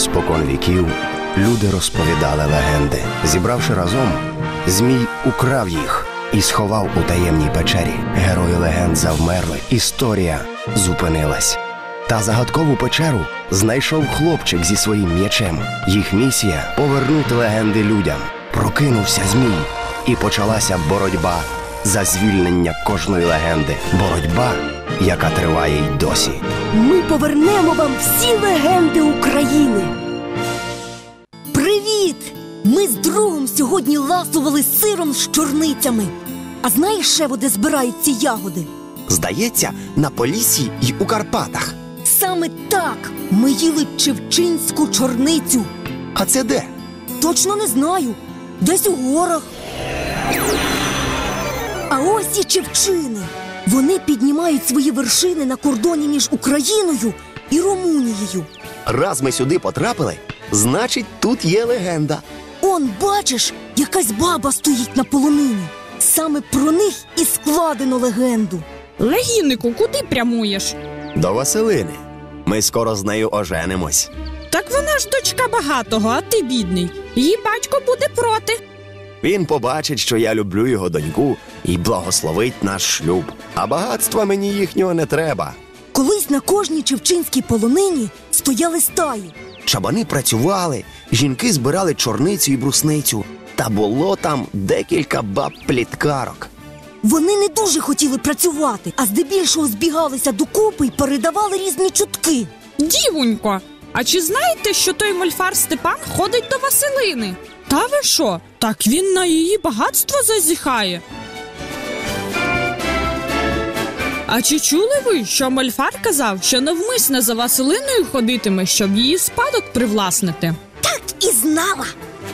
Спокон віків люди розповідали легенди. Зібравши разом, Змій украв їх і сховав у таємній печері. Герої легенд завмерли, історія зупинилась. Та загадкову печеру знайшов хлопчик зі своїм м'ячем. Їх місія – повернути легенди людям. Прокинувся Змій, і почалася боротьба за звільнення кожної легенди. Боротьба, яка триває й досі. Ми повернемо вам всі легенди України. Привіт! Ми з другом сьогодні ласували сиром з чорницями. А знаєш ще, де збирають ці ягоди? Здається, на Поліссі й у Карпатах. Саме так! Ми їли чевчинську чорницю. А це де? Точно не знаю. Десь у горах. А ось і чевчини. Вони піднімають свої вершини на кордоні між Україною і Румунією. Раз ми сюди потрапили, значить, тут є легенда. Он, бачиш, якась баба стоїть на полонині. Саме про них і складено легенду. Легіннику, куди прямуєш? До Василини. Ми скоро з нею оженимось. Так вона ж дочка багатого, а ти бідний. Її батько буде проти. Він побачить, що я люблю його доньку і благословить наш шлюб. А багатства мені їхнього не треба. Колись на кожній чевчинській полонині стояли стаї. Чабани працювали, жінки збирали чорницю і брусницю. Та було там декілька баб-пліткарок. Вони не дуже хотіли працювати, а здебільшого збігалися докупи й передавали різні чутки. Дівонько, а чи знаєте, що той мольфар Степан ходить до Василини? Та ви що? Так він на її багатство зазіхає. А чи чули ви, що мольфар казав, що навмисне за Василиною ходитиме, щоб її спадок привласнити? Так і знала.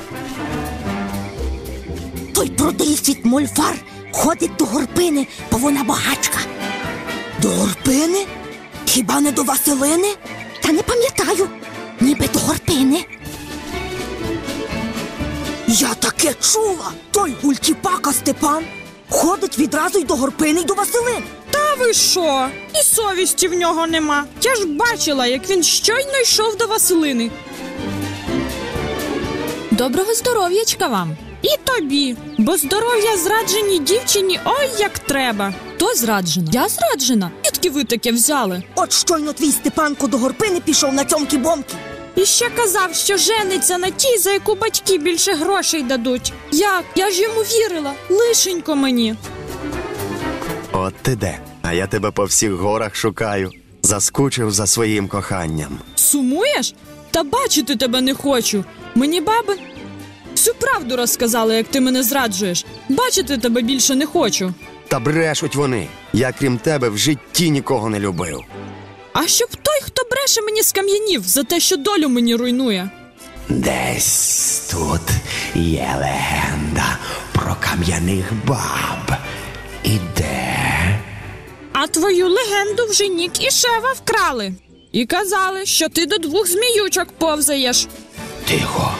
Той продивсвіт мольфар ходить до Горпини, бо вона багачка. До Горпини? Хіба не до Василини? Та не пам'ятаю, ніби до Горпини. Я таке чула. Той гультіпака Степан ходить відразу й до Горпини, й до Василини. Та ви що? І совісті в нього нема. Я ж бачила, як він щойно йшов до Василини. Доброго здоров'ячка вам. І тобі, бо здоров'я зрадженій дівчині ой як треба. Хто зраджена? Я зраджена? Звідки ви таке взяли? От щойно твій Степанко до Горпини пішов на цьомки-бомки. І ще казав, що жениться на тій, за яку батьки більше грошей дадуть. Як? Я ж йому вірила. Лишенько мені. От ти де, а я тебе по всіх горах шукаю. Заскучив за своїм коханням. Сумуєш? Та бачити тебе не хочу. Мені баби всю правду розказали, як ти мене зраджуєш. Бачити тебе більше не хочу. Та брешуть вони. Я, крім тебе, в житті нікого не любив. А щоб той, хто бреше, мені скам'янів за те, що долю мені руйнує. Десь тут є легенда про кам'яних баб. І де? А твою легенду вже Нік і Шева вкрали. І казали, що ти до 2 зміючок повзаєш. Тихо.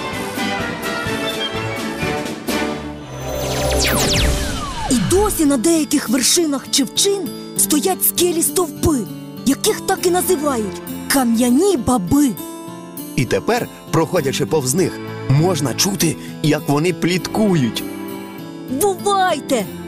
І досі на деяких вершинах чевчин стоять скелі стовпи, яких так і називають кам'яні баби. І тепер, проходячи повз них, можна чути, як вони пліткують. Бувайте!